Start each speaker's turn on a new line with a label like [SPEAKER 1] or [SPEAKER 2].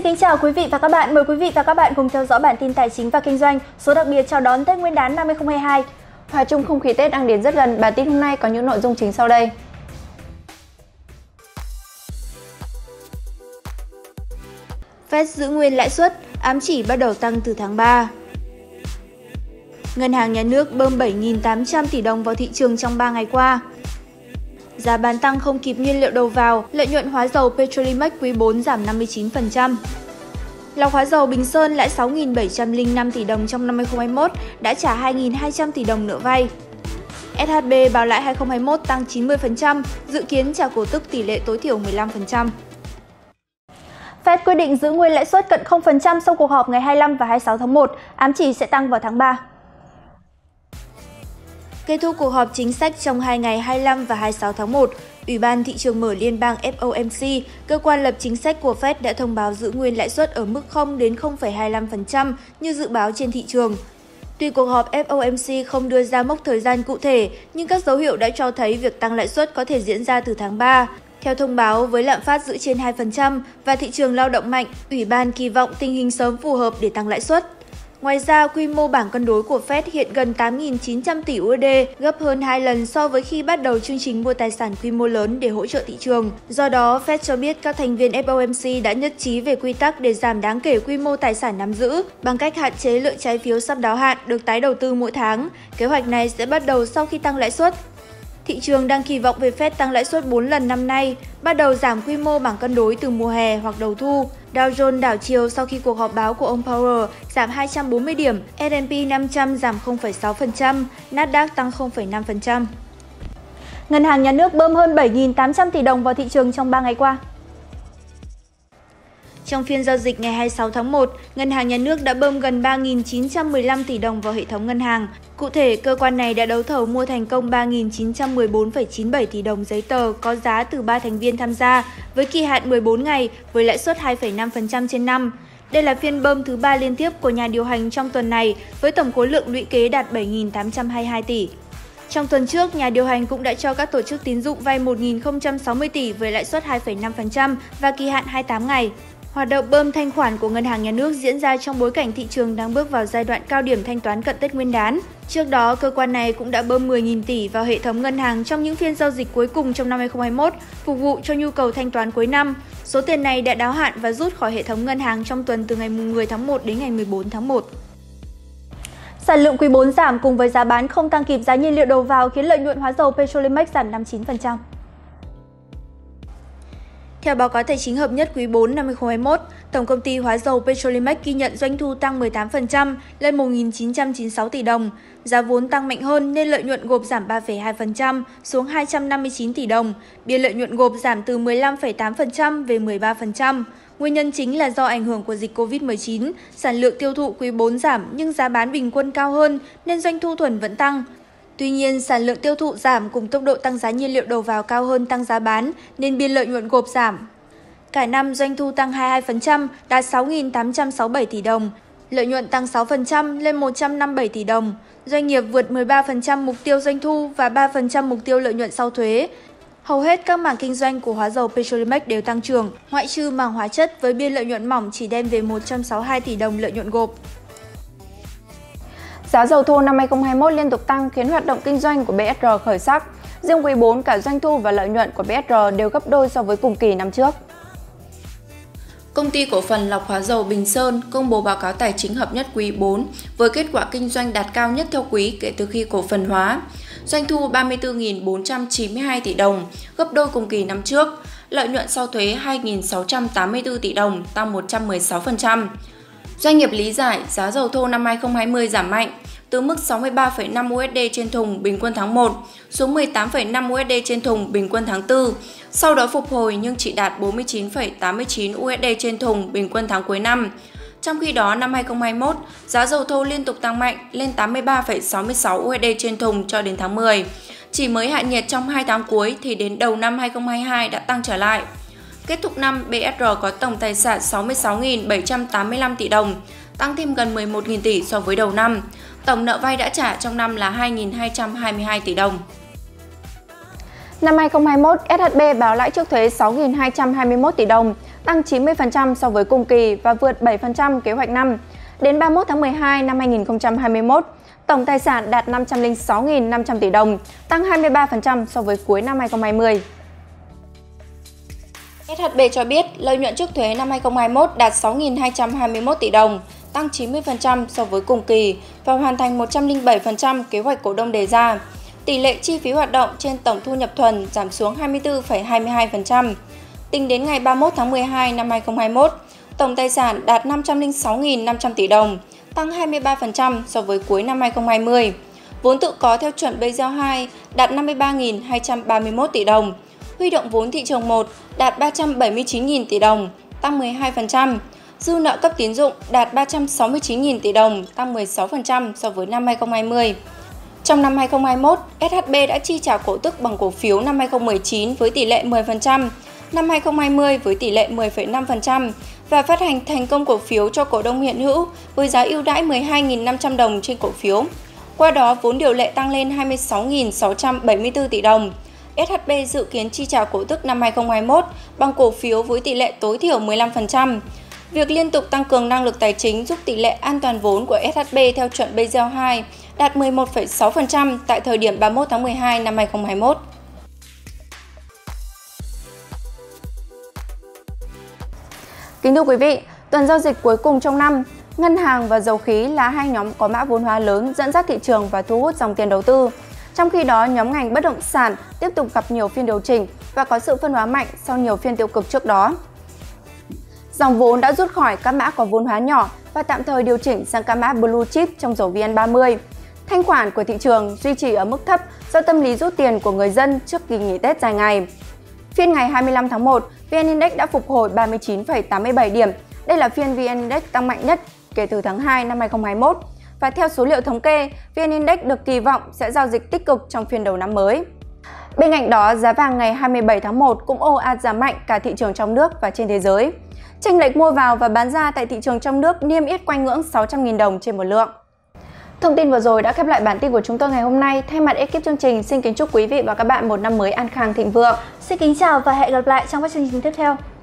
[SPEAKER 1] kính chào quý vị và các bạn. Mời quý vị và các bạn cùng theo dõi bản tin tài chính và kinh doanh số đặc biệt chào đón Tết Nguyên đán năm 2022.
[SPEAKER 2] Hòa chung không khí Tết đang đến rất gần, bản tin hôm nay có những nội dung chính sau đây.
[SPEAKER 1] Fed giữ nguyên lãi suất, ám chỉ bắt đầu tăng từ tháng 3. Ngân hàng Nhà nước bơm 7.800 tỷ đồng vào thị trường trong 3 ngày qua. Giá bán tăng không kịp nguyên liệu đầu vào, lợi nhuận hóa dầu Petrolimex quý 4 giảm 59%. Lọc hóa dầu Bình Sơn lãi 6.705 tỷ đồng trong năm 2021, đã trả 2.200 tỷ đồng nợ vay. SHB báo lãi 2021 tăng 90%, dự kiến trả cổ tức tỷ lệ tối thiểu 15%. Fed quyết định giữ nguyên lãi suất cận 0% sau cuộc họp ngày 25 và 26 tháng 1, ám chỉ sẽ tăng vào tháng 3. Kết thúc cuộc họp chính sách trong 2 ngày 25 và 26 tháng 1, Ủy ban Thị trường mở Liên bang FOMC, cơ quan lập chính sách của Fed đã thông báo giữ nguyên lãi suất ở mức 0 đến 0,25% như dự báo trên thị trường. Tuy cuộc họp FOMC không đưa ra mốc thời gian cụ thể, nhưng các dấu hiệu đã cho thấy việc tăng lãi suất có thể diễn ra từ tháng 3. Theo thông báo, với lạm phát giữ trên 2% và thị trường lao động mạnh, Ủy ban kỳ vọng tình hình sớm phù hợp để tăng lãi suất. Ngoài ra, quy mô bảng cân đối của Fed hiện gần 8.900 tỷ USD, gấp hơn 2 lần so với khi bắt đầu chương trình mua tài sản quy mô lớn để hỗ trợ thị trường. Do đó, Fed cho biết các thành viên FOMC đã nhất trí về quy tắc để giảm đáng kể quy mô tài sản nắm giữ bằng cách hạn chế lượng trái phiếu sắp đáo hạn được tái đầu tư mỗi tháng. Kế hoạch này sẽ bắt đầu sau khi tăng lãi suất. Thị trường đang kỳ vọng về Fed tăng lãi suất 4 lần năm nay, bắt đầu giảm quy mô bảng cân đối từ mùa hè hoặc đầu thu. Dow Jones đảo chiều sau khi cuộc họp báo của ông Powell giảm 240 điểm, S&P 500 giảm 0,6%, Nasdaq tăng 0,5%. Ngân hàng Nhà nước bơm hơn 7.800 tỷ đồng vào thị trường trong 3 ngày qua. Trong phiên giao dịch ngày 26 tháng 1, Ngân hàng Nhà nước đã bơm gần 3.915 tỷ đồng vào hệ thống ngân hàng. Cụ thể, cơ quan này đã đấu thầu mua thành công 3.914,97 tỷ đồng giấy tờ có giá từ 3 thành viên tham gia, với kỳ hạn 14 ngày, với lãi suất 2,5% trên năm. Đây là phiên bơm thứ 3 liên tiếp của nhà điều hành trong tuần này, với tổng khối lượng lũy kế đạt 7.822 tỷ. Trong tuần trước, nhà điều hành cũng đã cho các tổ chức tín dụng vay 1.060 tỷ với lãi suất 2,5% và kỳ hạn 28 ngày. Hoạt động bơm thanh khoản của Ngân hàng Nhà nước diễn ra trong bối cảnh thị trường đang bước vào giai đoạn cao điểm thanh toán cận Tết Nguyên đán. Trước đó, cơ quan này cũng đã bơm 10.000 tỷ vào hệ thống ngân hàng trong những phiên giao dịch cuối cùng trong năm 2021, phục vụ cho nhu cầu thanh toán cuối năm. Số tiền này đã đáo hạn và rút khỏi hệ thống ngân hàng trong tuần từ ngày 10 tháng 1 đến ngày 14 tháng 1. Sản lượng quý 4 giảm cùng với giá bán không tăng kịp giá nhiên liệu đầu vào khiến lợi nhuận hóa dầu Petrolimex giảm 59%. Theo báo cáo tài chính hợp nhất quý 4 năm 2021, Tổng công ty hóa dầu Petrolimex ghi nhận doanh thu tăng 18% lên 1.996 tỷ đồng. Giá vốn tăng mạnh hơn nên lợi nhuận gộp giảm 3,2% xuống 259 tỷ đồng. Biên lợi nhuận gộp giảm từ 15,8% về 13%. Nguyên nhân chính là do ảnh hưởng của dịch Covid-19, sản lượng tiêu thụ quý 4 giảm nhưng giá bán bình quân cao hơn nên doanh thu thuần vẫn tăng. Tuy nhiên, sản lượng tiêu thụ giảm cùng tốc độ tăng giá nhiên liệu đầu vào cao hơn tăng giá bán nên biên lợi nhuận gộp giảm. Cả năm doanh thu tăng 22%, đạt 6.867 tỷ đồng, lợi nhuận tăng 6% lên 157 tỷ đồng. Doanh nghiệp vượt 13% mục tiêu doanh thu và 3% mục tiêu lợi nhuận sau thuế. Hầu hết các mảng kinh doanh của hóa dầu Petrolimex đều tăng trưởng, ngoại trừ mảng hóa chất với biên lợi nhuận mỏng chỉ đem về 162 tỷ đồng lợi nhuận gộp.
[SPEAKER 2] Giá dầu thô năm 2021 liên tục tăng khiến hoạt động kinh doanh của BSR khởi sắc. Riêng quý 4, cả doanh thu và lợi nhuận của BSR đều gấp đôi so với cùng kỳ năm trước.
[SPEAKER 3] Công ty cổ phần lọc hóa dầu Bình Sơn công bố báo cáo tài chính hợp nhất quý 4 với kết quả kinh doanh đạt cao nhất theo quý kể từ khi cổ phần hóa. Doanh thu 34.492 tỷ đồng, gấp đôi cùng kỳ năm trước. Lợi nhuận sau thuế 2.684 tỷ đồng, tăng 116%. Doanh nghiệp lý giải giá dầu thô năm 2020 giảm mạnh, từ mức 63,5 USD trên thùng bình quân tháng 1 xuống 18,5 USD trên thùng bình quân tháng 4, sau đó phục hồi nhưng chỉ đạt 49,89 USD trên thùng bình quân tháng cuối năm. Trong khi đó, năm 2021, giá dầu thô liên tục tăng mạnh lên 83,66 USD trên thùng cho đến tháng 10. Chỉ mới hạ nhiệt trong 2 tháng cuối thì đến đầu năm 2022 đã tăng trở lại. Kết thúc năm, BSR có tổng tài sản 66.785 tỷ đồng, tăng thêm gần 11.000 tỷ so với đầu năm. Tổng nợ vay đã trả trong năm là 2.222 tỷ đồng.
[SPEAKER 2] Năm 2021, SHB báo lãi trước thuế 6.221 tỷ đồng, tăng 90% so với cùng kỳ và vượt 7% kế hoạch năm. Đến 31 tháng 12 năm 2021, tổng tài sản đạt 506.500 tỷ đồng, tăng 23% so với cuối năm 2020.
[SPEAKER 3] SHB cho biết lợi nhuận trước thuế năm 2021 đạt 6.221 tỷ đồng, tăng 90% so với cùng kỳ và hoàn thành 107% kế hoạch cổ đông đề ra. Tỷ lệ chi phí hoạt động trên tổng thu nhập thuần giảm xuống 24,22%. Tính đến ngày 31 tháng 12 năm 2021, tổng tài sản đạt 506.500 tỷ đồng, tăng 23% so với cuối năm 2020. Vốn tự có theo chuẩn Basel II đạt 53.231 tỷ đồng. Huy động vốn thị trường 1 đạt 379.000 tỷ đồng, tăng 12%. Dư nợ cấp tín dụng đạt 369.000 tỷ đồng, tăng 16% so với năm 2020. Trong năm 2021, SHB đã chi trả cổ tức bằng cổ phiếu năm 2019 với tỷ lệ 10%, năm 2020 với tỷ lệ 10,5% và phát hành thành công cổ phiếu cho cổ đông hiện hữu với giá ưu đãi 12.500 đồng trên cổ phiếu. Qua đó, vốn điều lệ tăng lên 26.674 tỷ đồng. SHB dự kiến chi trả cổ tức năm 2021 bằng cổ phiếu với tỷ lệ tối thiểu 15%. Việc liên tục tăng cường năng lực tài chính giúp tỷ lệ an toàn vốn của SHB theo chuẩn Basel II đạt 11,6% tại thời điểm 31 tháng 12 năm 2021.
[SPEAKER 2] Kính thưa quý vị, tuần giao dịch cuối cùng trong năm, ngân hàng và dầu khí là hai nhóm có mã vốn hóa lớn dẫn dắt thị trường và thu hút dòng tiền đầu tư. Trong khi đó, nhóm ngành bất động sản tiếp tục gặp nhiều phiên điều chỉnh và có sự phân hóa mạnh sau nhiều phiên tiêu cực trước đó. Dòng vốn đã rút khỏi các mã có vốn hóa nhỏ và tạm thời điều chỉnh sang các mã blue chip trong rổ VN30. Thanh khoản của thị trường duy trì ở mức thấp do tâm lý rút tiền của người dân trước kỳ nghỉ Tết dài ngày. Phiên ngày 25 tháng 1, VN Index đã phục hồi 39,87 điểm. Đây là phiên VN Index tăng mạnh nhất kể từ tháng 2 năm 2021. Và theo số liệu thống kê, VN Index được kỳ vọng sẽ giao dịch tích cực trong phiên đầu năm mới. Bên cạnh đó, giá vàng ngày 27 tháng 1 cũng ồ ạt giảm mạnh cả thị trường trong nước và trên thế giới. Chênh lệch mua vào và bán ra tại thị trường trong nước niêm yết quanh ngưỡng 600.000 đồng trên một lượng. Thông tin vừa rồi đã khép lại bản tin của chúng tôi ngày hôm nay. Thay mặt ekip chương trình, xin kính chúc quý vị và các bạn một năm mới an khang thịnh vượng.
[SPEAKER 1] Xin kính chào và hẹn gặp lại trong các chương trình tiếp theo.